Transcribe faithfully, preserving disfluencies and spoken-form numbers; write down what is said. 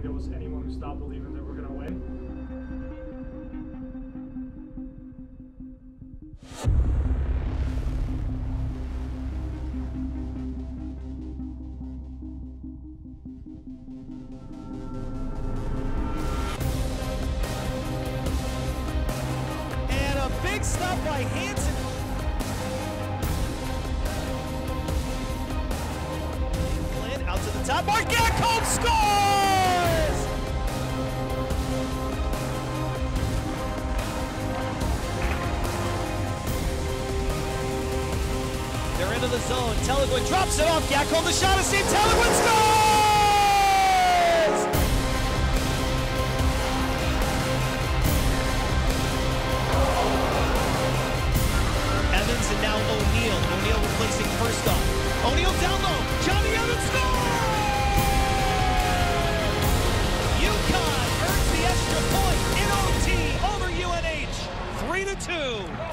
think there was anyone who stopped believing that we're going to win. And a big stop by Hansen. Out to the top, Mark Gacombe scores! They're into the zone. Teleguin drops it off. Gacombe, the shot is seen. Teleguin scores! Evans and now O'Neal. O'Neal replacing first off. O'Neal down low. Jonny Evans scores! UConn earns the extra point in O T over U N H. three to two.